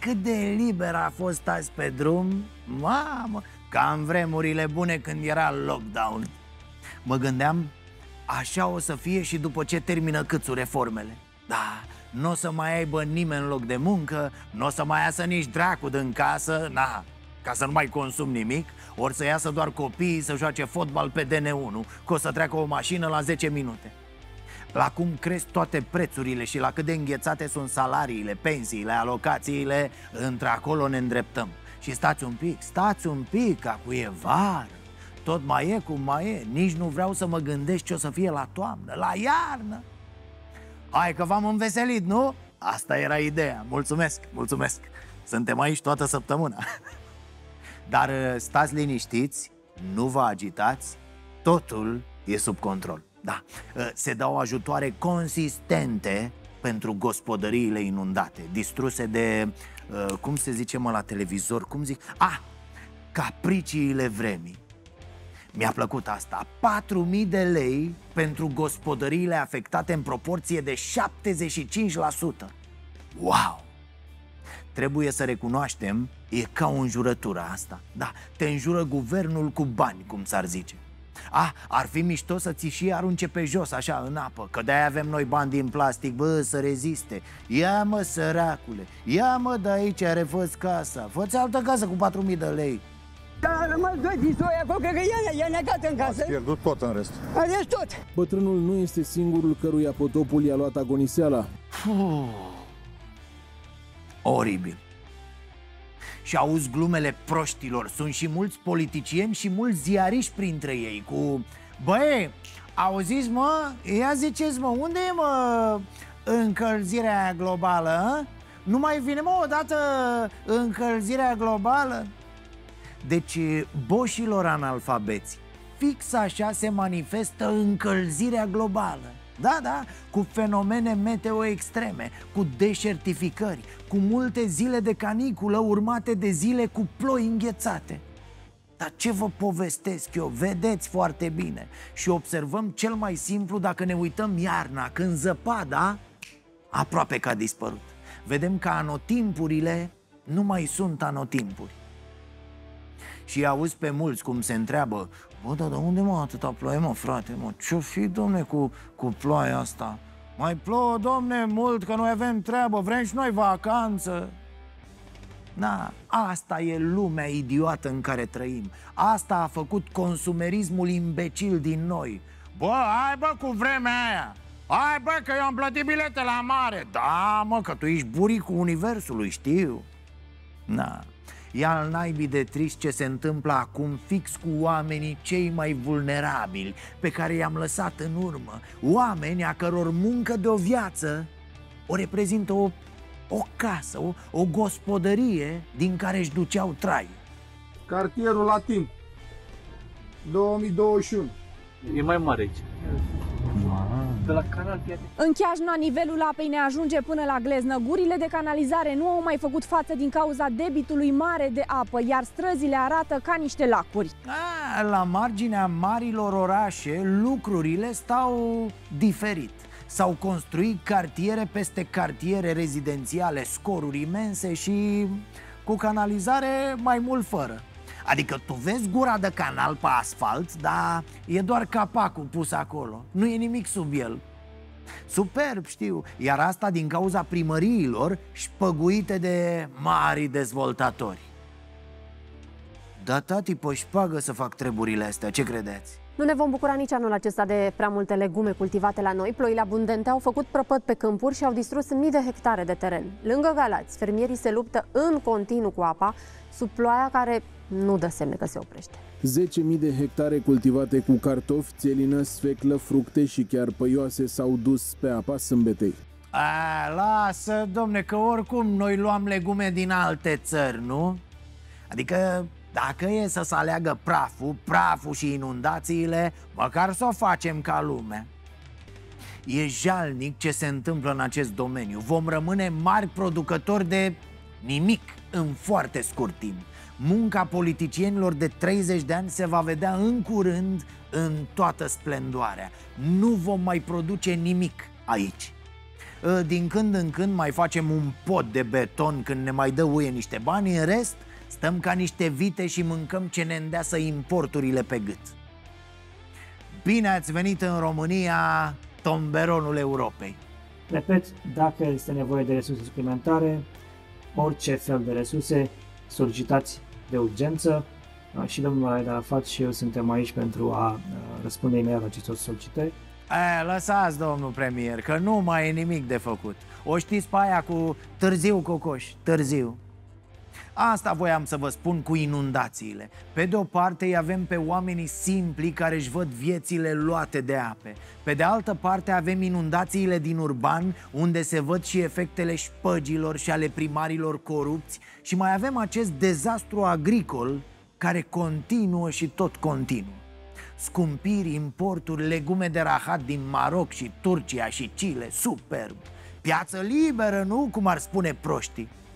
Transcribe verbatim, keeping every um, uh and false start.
cât de liber a fost azi pe drum. Mamă, ca în vremurile bune când era lockdown. Mă gândeam, așa o să fie și după ce termină câțu reformele. Da, nu o să mai aibă nimeni loc de muncă, nu o să mai iasă nici dracu din casă, na, ca să nu mai consum nimic. Ori să iasă doar copiii să joace fotbal pe D N unu, că o să treacă o mașină la zece minute. La cum cresc toate prețurile și la cât de înghețate sunt salariile, pensiile, alocațiile, într-acolo ne îndreptăm. Și stați un pic, stați un pic, acu e vară, tot mai e cum mai e. Nici nu vreau să mă gândesc ce o să fie la toamnă, la iarnă. Hai că v-am înveselit, nu? Asta era ideea, mulțumesc, mulțumesc. Suntem aici toată săptămâna. Dar stați liniștiți, nu vă agitați, totul e sub control. Da, se dau ajutoare consistente pentru gospodăriile inundate, distruse de, cum se zice mă la televizor, cum zic? Ah, capriciile vremii. Mi-a plăcut asta, patru mii de lei pentru gospodăriile afectate în proporție de șaptezeci și cinci la sută. Wow! Trebuie să recunoaștem, e ca o înjurătură asta. Da, te înjură guvernul cu bani, cum s-ar zice. Ah, ar fi mișto să ți și arunce pe jos, așa, în apă, că de-aia avem noi bani din plastic, bă, să reziste. Ia mă, săracule, ia mă de aici, refă casa, fă-ți altă casă cu patru mii de lei. Dar a rămas doi pistoli acolo, cred că ea i-a negat în casă. Ați pierdut tot în rest. A rest tot. Bătrânul nu este singurul căruia potopul i-a luat agoniseala. Puh. Oribil. Și auzi glumele proștilor. Sunt și mulți politicieni și mulți ziariști printre ei cu: băi, auziți mă, ia ziceți mă, unde e mă încălzirea globală, a? Nu mai vine mă odată încălzirea globală? Deci, boșilor analfabeți, fix așa se manifestă încălzirea globală. Da, da, cu fenomene meteo extreme, cu deșertificări, cu multe zile de caniculă urmate de zile cu ploi înghețate. Dar ce vă povestesc eu, vedeți foarte bine. Și observăm cel mai simplu dacă ne uităm iarna, când zăpada aproape că a dispărut. Vedem că anotimpurile nu mai sunt anotimpuri. Și auzi pe mulți cum se întreabă: bă, dar de unde mă atâta ploaie, mă, frate, mă? Ce-o fi, domne, cu, cu ploaia asta? Mai plouă, domne, mult, că noi avem treabă, vrem și noi vacanță. Na, asta e lumea idiotă în care trăim. Asta a făcut consumerismul imbecil din noi. Bă, hai bă cu vremea aia. Hai bă că eu am plătit bilete la mare. Da, mă, că tu ești buricul universului, știu. Na, e al naibii de trist ce se întâmplă acum fix cu oamenii cei mai vulnerabili pe care i-am lăsat în urmă. Oameni a căror muncă de o viață o reprezintă o, o casă, o, o gospodărie din care își duceau trai. Cartierul Latin, două mii douăzeci și unu. E mai mare aici. De la canal, în Chiajna, nivelul apei ne ajunge până la gleznă. Gurile de canalizare nu au mai făcut față din cauza debitului mare de apă, iar străzile arată ca niște lacuri. A, la marginea marilor orașe, lucrurile stau diferit. S-au construit cartiere peste cartiere rezidențiale, scoruri imense și cu canalizare mai mult fără. Adică tu vezi gura de canal pe asfalt, dar e doar capacul pus acolo, nu e nimic sub el. Superb, știu, iar asta din cauza primăriilor șpăguite de mari dezvoltatori. Da, tati, pe șpagă să fac treburile astea, ce credeți? Nu ne vom bucura nici anul acesta de prea multe legume cultivate la noi. Ploile abundente au făcut prăpăd pe câmpuri și au distrus mii de hectare de teren. Lângă Galați, fermierii se luptă în continuu cu apa, sub ploaia care nu dă semne că se oprește. zece mii de hectare cultivate cu cartofi, țelină, sfeclă, fructe și chiar păioase s-au dus pe apa sâmbetei. A, lasă, domne, că oricum noi luam legume din alte țări, nu? Adică dacă e să se aleagă praful, praful și inundațiile, măcar să o facem ca lumea. E jalnic ce se întâmplă în acest domeniu. Vom rămâne mari producători de nimic în foarte scurt timp. Munca politicienilor de treizeci de ani se va vedea în curând în toată splendoarea. Nu vom mai produce nimic aici. Din când în când mai facem un pod de beton când ne mai dă U E niște bani. În rest, stăm ca niște vite și mâncăm ce ne îndeasă importurile pe gât. Bine ați venit în România, tomberonul Europei. Repet, dacă este nevoie de resurse suplimentare, orice fel de resurse, solicitați de urgență. Și domnul Raed Arafat și eu suntem aici pentru a răspunde imediat acestor solicitări. E, lăsați, domnul premier, că nu mai e nimic de făcut. O știți pe aia cu târziu, cocoș, târziu. Asta voiam să vă spun cu inundațiile. Pe de o parte îi avem pe oamenii simpli care își văd viețile luate de ape. Pe de altă parte avem inundațiile din urban, unde se văd și efectele șpăgilor și ale primarilor corupți. Și mai avem acest dezastru agricol care continuă și tot continuă. Scumpiri, importuri, legume de rahat din Maroc și Turcia și Chile, superb. Piață liberă, nu? Cum ar spune proștii.